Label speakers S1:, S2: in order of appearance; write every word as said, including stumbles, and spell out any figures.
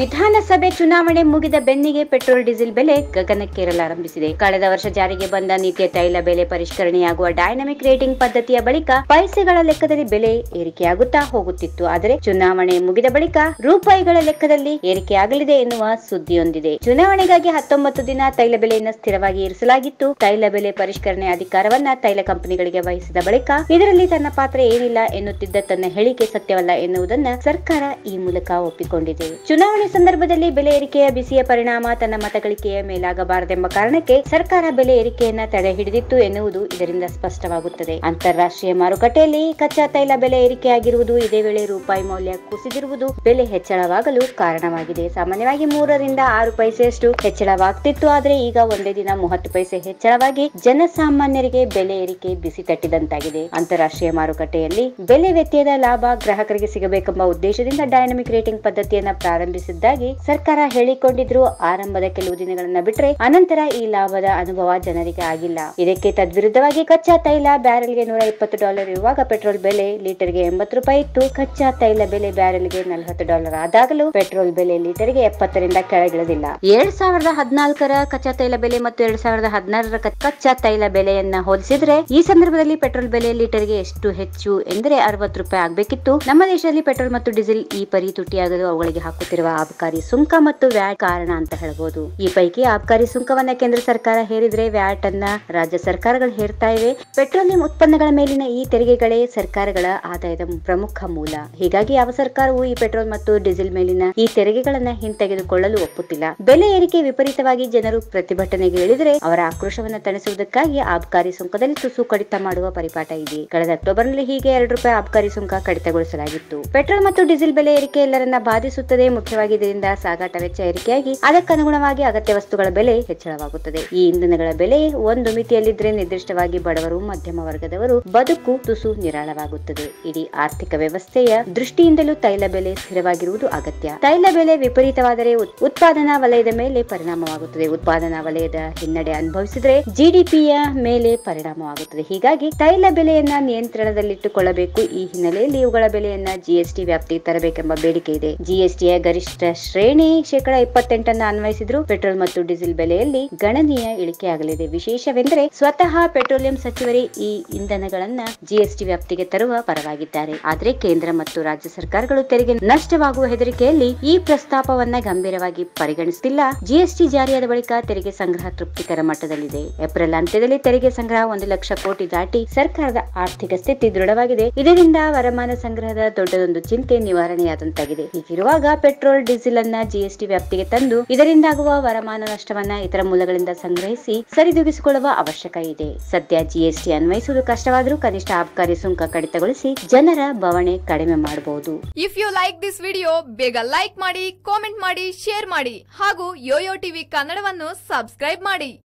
S1: ವಿಧಾನಸಭೆ ಚುನಾವಣೆ ಮುಗಿದ ಬೆನ್ನಿಗೆ ಪೆಟ್ರೋಲ್ ಡೀಸೆಲ್ ಬೆಲೆ ಗಗನಕ್ಕೇರಲಾರಂಭಿಸಿದೆ. ಕಳೆದ ವರ್ಷ ಜಾರಿಗೆ ಬಂದ ನಿತ್ಯ ತೈಲ ಬೆಲೆ ಪರಿಷ್ಕರಣೆಯಾಗುವ ಡೈನಾಮಿಕ್ ರೇಟಿಂಗ್ ಪದ್ಧತಿಯ ಬಳಿಕ ಪೈಸೆಗಳ ಲೆಕ್ಕದಲ್ಲಿ ಬೆಲೆ ಏರಿಕೆಯಾಗುತ್ತಾ ಹೋಗುತ್ತಿತ್ತು. ಆದರೆ ಚುನಾವಣೆ ಮುಗಿದ ಬಳಿಕ ರೂಪಾಯಿಗಳ ಲೆಕ್ಕದಲ್ಲಿ ಏರಿಕೆಯಾಗಲಿದೆ ಎನ್ನುವ ಸುದ್ದಿಯೊಂದಿದೆ. ಚುನಾವಣೆಗಾಗಿ ಹತ್ತೊಂಬತ್ತು ದಿನ ತೈಲ ಬೆಲೆಯನ್ನು ಸ್ಥಿರವಾಗಿ ಇರಿಸಲಾಗಿತ್ತು. ತೈಲ ಬೆಲೆ ಪರಿಷ್ಕರಣೆ ಅಧಿಕಾರವನ್ನ ತೈಲ ಕಂಪನಿಗಳಿಗೆ ವಹಿಸಿದ ಬಳಿಕ ಇದರಲ್ಲಿ ತನ್ನ ಪಾತ್ರ ಏನಿಲ್ಲ ಎನ್ನುತ್ತಿದ್ದ ತನ್ನ ಹೇಳಿಕೆ ಸತ್ಯವಲ್ಲ ಎನ್ನುವುದನ್ನ ಸರ್ಕಾರ ಈ ಮೂಲಕ ಒಪ್ಪಿಕೊಂಡಿದೆ. ಚುನಾವಣೆ ಸಂದರ್ಭದಲ್ಲಿ ಬೆಲೆ ಏರಿಕೆಯ ಬಿಸಿಯ ಪರಿಣಾಮ ತನ್ನ ಮತಗಳಿಕೆಯ ಮೇಲಾಗಬಾರದೆಂಬ ಕಾರಣಕ್ಕೆ ಸರ್ಕಾರ ಬೆಲೆ ಏರಿಕೆಯನ್ನ ತಡೆ ಹಿಡಿದಿತ್ತು ಎನ್ನುವುದು ಇದರಿಂದ ಸ್ಪಷ್ಟವಾಗುತ್ತದೆ. ಅಂತಾರಾಷ್ಟ್ರೀಯ ಮಾರುಕಟ್ಟೆಯಲ್ಲಿ ಕಚ್ಚಾ ತೈಲ ಬೆಲೆ ಏರಿಕೆಯಾಗಿರುವುದು, ಇದೇ ವೇಳೆ ರೂಪಾಯಿ ಮೌಲ್ಯ ಕುಸಿದಿರುವುದು ಬೆಲೆ ಹೆಚ್ಚಳವಾಗಲು ಕಾರಣವಾಗಿದೆ. ಸಾಮಾನ್ಯವಾಗಿ ಮೂರರಿಂದ ಆರು ಪೈಸೆಯಷ್ಟು ಹೆಚ್ಚಳವಾಗ್ತಿತ್ತು. ಆದರೆ ಈಗ ಒಂದೇ ದಿನ ಮೂವತ್ತು ಪೈಸೆ ಹೆಚ್ಚಳವಾಗಿ ಜನಸಾಮಾನ್ಯರಿಗೆ ಬೆಲೆ ಏರಿಕೆ ಬಿಸಿ ತಟ್ಟಿದಂತಾಗಿದೆ. ಅಂತಾರಾಷ್ಟ್ರೀಯ ಮಾರುಕಟ್ಟೆಯಲ್ಲಿ ಬೆಲೆ ವ್ಯತ್ಯಯದ ಲಾಭ ಗ್ರಾಹಕರಿಗೆ ಸಿಗಬೇಕೆಂಬ ಉದ್ದೇಶದಿಂದ ಡೈನಾಮಿಕ್ ರೇಟಿಂಗ್ ಪದ್ಧತಿಯನ್ನ ಪ್ರಾರಂಭಿಸಿದ್ದಾಗಿ ಸರ್ಕಾರ ಹೇಳಿಕೊಂಡಿದ್ರು. ಆರಂಭದ ಕೆಲವು ದಿನಗಳನ್ನ ಬಿಟ್ರೆ ಅನಂತರ ಈ ಲಾಭದ ಅನುಭವ ಜನರಿಗೆ ಆಗಿಲ್ಲ. ಇದಕ್ಕೆ ತದ್ವಿರುದ್ಧವಾಗಿ ಕಚ್ಚಾ ತೈಲ ಬ್ಯಾರೆಲ್ಗೆ ನೂರ ಇಪ್ಪತ್ತು ಡಾಲರ್ ಇರುವಾಗ ಪೆಟ್ರೋಲ್ ಬೆಲೆ ಲೀಟರ್ಗೆ ಎಂಬತ್ತು ರೂಪಾಯಿ ಇತ್ತು. ಕಚ್ಚಾ ತೈಲ ಬೆಲೆ ಬ್ಯಾರೆಲ್ಗೆ ನಲವತ್ತು ಡಾಲರ್ ಆದಾಗಲೂ ಪೆಟ್ರೋಲ್ ಬೆಲೆ ಲೀಟರ್ಗೆ ಎಪ್ಪತ್ತರಿಂದ ಕೆಳಗಿಳಿದಿಲ್ಲ. ಎರಡ್ ಸಾವಿರದ ಹದಿನಾಲ್ಕರ ಕಚ್ಚಾ ತೈಲ ಬೆಲೆ ಮತ್ತು ಎರಡ್ ಸಾವಿರದ ಹದಿನಾರರ ಕಚ್ಚಾ ತೈಲ ಬೆಲೆಯನ್ನ ಹೋಲಿಸಿದ್ರೆ ಈ ಸಂದರ್ಭದಲ್ಲಿ ಪೆಟ್ರೋಲ್ ಬೆಲೆ ಲೀಟರ್ಗೆ ಎಷ್ಟು ಹೆಚ್ಚು ಎಂದರೆ ಅರವತ್ತು ರೂಪಾಯಿ ಆಗಬೇಕಿತ್ತು. ನಮ್ಮ ದೇಶದಲ್ಲಿ ಪೆಟ್ರೋಲ್ ಮತ್ತು ಡೀಸೆಲ್ ಈ ಪರಿ ತುಟಿಯಾಗಲು ಅವುಗಳಿಗೆ ಹಾಕುತ್ತಿರುವ ಆಬಕಾರಿ ಸುಂಕ ಮತ್ತು ವ್ಯಾಟ್ ಕಾರಣ ಅಂತ ಹೇಳಬಹುದು. ಈ ಪೈಕಿ ಆಬಕಾರಿ ಸುಂಕವನ್ನ ಕೇಂದ್ರ ಸರ್ಕಾರ ಹೇರಿದ್ರೆ ವ್ಯಾಟ್ ಅನ್ನ ರಾಜ್ಯ ಸರ್ಕಾರಗಳು ಹೇರ್ತಾ ಇವೆ. ಪೆಟ್ರೋಲಿಯಂ ಉತ್ಪನ್ನಗಳ ಮೇಲಿನ ಈ ತೆರಿಗೆಗಳೇ ಸರ್ಕಾರಗಳ ಆದಾಯದ ಪ್ರಮುಖ ಮೂಲ. ಹೀಗಾಗಿ ಯಾವ ಸರ್ಕಾರವೂ ಈ ಪೆಟ್ರೋಲ್ ಮತ್ತು ಡೀಸೆಲ್ ಮೇಲಿನ ಈ ತೆರಿಗೆಗಳನ್ನ ಹಿಂತೆಗೆದುಕೊಳ್ಳಲು ಒಪ್ಪುತ್ತಿಲ್ಲ. ಬೆಲೆ ಏರಿಕೆ ವಿಪರೀತವಾಗಿ ಜನರು ಪ್ರತಿಭಟನೆಗೆ ಇಳಿದರೆ ಅವರ ಆಕ್ರೋಶವನ್ನ ತಣಿಸುವುದಕ್ಕಾಗಿ ಆಬಕಾರಿ ಸುಂಕದಲ್ಲಿ ತುಸು ಕಡಿತ ಮಾಡುವ ಪರಿಪಾಠ ಇದೆ. ಕಳೆದ ಅಕ್ಟೋಬರ್ ನಲ್ಲಿ ಹೀಗೆ ಎರಡು ರೂಪಾಯಿ ಆಬಕಾರಿ ಸುಂಕ ಕಡಿತಗೊಳಿಸಲಾಗಿತ್ತು. ಪೆಟ್ರೋಲ್ ಮತ್ತು ಡೀಸೆಲ್ ಬೆಲೆ ಏರಿಕೆ ಎಲ್ಲರನ್ನ ಬಾಧಿಸುತ್ತದೆ. ಮುಖ್ಯವಾಗಿ ಇದರಿಂದ ಸಾಗಾಟ ವೆಚ್ಚ ಏರಿಕೆಯಾಗಿ ಅದಕ್ಕನುಗುಣವಾಗಿ ಅಗತ್ಯ ವಸ್ತುಗಳ ಬೆಲೆ ಹೆಚ್ಚಳವಾಗುತ್ತದೆ. ಈ ಇಂಧನಗಳ ಬೆಲೆ ಒಂದು ಮಿತಿಯಲ್ಲಿದ್ರೆ ನಿರ್ದಿಷ್ಟವಾಗಿ ಬಡವರು, ಮಧ್ಯಮ ವರ್ಗದವರು ಬದುಕು ತುಸು ನಿರಾಳವಾಗುತ್ತದೆ. ಇಡೀ ಆರ್ಥಿಕ ವ್ಯವಸ್ಥೆಯ ದೃಷ್ಟಿಯಿಂದಲೂ ತೈಲ ಬೆಲೆ ಸ್ಥಿರವಾಗಿರುವುದು ಅಗತ್ಯ. ತೈಲ ಬೆಲೆ ವಿಪರೀತವಾದರೆ ಉತ್ಪಾದನಾ ವಲಯದ ಮೇಲೆ ಪರಿಣಾಮವಾಗುತ್ತದೆ. ಉತ್ಪಾದನಾ ವಲಯದ ಹಿನ್ನಡೆ ಅನುಭವಿಸಿದ್ರೆ ಜಿಡಿಪಿಯ ಮೇಲೆ ಪರಿಣಾಮವಾಗುತ್ತದೆ. ಹೀಗಾಗಿ ತೈಲ ಬೆಲೆಯನ್ನ ನಿಯಂತ್ರಣದಲ್ಲಿಟ್ಟುಕೊಳ್ಳಬೇಕು. ಈ ಹಿನ್ನೆಲೆಯಲ್ಲಿ ಇವುಗಳ ಬೆಲೆಯನ್ನ ಜಿಎಸ್ಟಿ ವ್ಯಾಪ್ತಿಗೆ ತರಬೇಕೆಂಬ ಬೇಡಿಕೆ ಇದೆ. ಜಿಎಸ್ಟಿಯ ಗರಿಷ್ಠ ಶ್ರೇಣಿ ಶೇಕಡಾ ಇಪ್ಪತ್ತೆಂಟನ್ನು ಅನ್ವಯಿಸಿದ್ರು ಪೆಟ್ರೋಲ್ ಮತ್ತು ಡೀಸೆಲ್ ಬೆಲೆಯಲ್ಲಿ ಗಣನೀಯ ಇಳಿಕೆಯಾಗಲಿದೆ. ವಿಶೇಷವೆಂದರೆ ಸ್ವತಃ ಪೆಟ್ರೋಲಿಯಂ ಸಚಿವರೇ ಈ ಇಂಧನಗಳನ್ನ ಜಿಎಸ್ಟಿ ವ್ಯಾಪ್ತಿಗೆ ತರುವ ಪರವಾಗಿದ್ದಾರೆ. ಆದರೆ ಕೇಂದ್ರ ಮತ್ತು ರಾಜ್ಯ ಸರ್ಕಾರಗಳು ತೆರಿಗೆ ನಷ್ಟವಾಗುವ ಹೆದರಿಕೆಯಲ್ಲಿ ಈ ಪ್ರಸ್ತಾಪವನ್ನ ಗಂಭೀರವಾಗಿ ಪರಿಗಣಿಸುತ್ತಿಲ್ಲ. ಜಿಎಸ್ಟಿ ಜಾರಿಯಾದ ಬಳಿಕ ತೆರಿಗೆ ಸಂಗ್ರಹ ತೃಪ್ತಿಕರ ಮಟ್ಟದಲ್ಲಿದೆ. ಏಪ್ರಿಲ್ ಅಂತ್ಯದಲ್ಲಿ ತೆರಿಗೆ ಸಂಗ್ರಹ ಒಂದು ಲಕ್ಷ ಕೋಟಿ ದಾಟಿ ಸರ್ಕಾರದ ಆರ್ಥಿಕ ಸ್ಥಿತಿ ದೃಢವಾಗಿದೆ. ಇದರಿಂದ ವರಮಾನ ಸಂಗ್ರಹದ ದೊಡ್ಡದೊಂದು ಚಿಂತೆ ನಿವಾರಣೆಯಾದಂತಾಗಿದೆ. ಹೀಗಿರುವಾಗ ಪೆಟ್ರೋಲ್ ಡೀಸೆಲ್ ಅನ್ನ ಜಿಎಸ್ಟಿ ವ್ಯಾಪ್ತಿಗೆ ತಂದು ಇದರಿಂದಾಗುವ ವರಮಾನ ನಷ್ಟವನ್ನ ಇತರ ಮೂಲಗಳಿಂದ ಸಂಗ್ರಹಿಸಿ ಸರಿದೂಗಿಸಿಕೊಳ್ಳುವ ಅವಶ್ಯಕ ಇದೆ. ಸದ್ಯ ಜಿಎಸ್ಟಿ ಅನ್ವಯಿಸುವುದು ಕಷ್ಟವಾದರೂ ಕನಿಷ್ಠ ಆಬಕಾರಿ ಸುಂಕ ಕಡಿತಗೊಳಿಸಿ ಜನರ ಬವಣೆ ಕಡಿಮೆ ಮಾಡಬಹುದು.
S2: If you like this video ಬೇಗ ಲೈಕ್ ಮಾಡಿ, ಕಾಮೆಂಟ್ ಮಾಡಿ, ಶೇರ್ ಮಾಡಿ ಹಾಗೂ ಯೋಯೋ ಟಿವಿ ಕನ್ನಡವನ್ನು ಸಬ್ಸ್ಕ್ರೈಬ್ ಮಾಡಿ.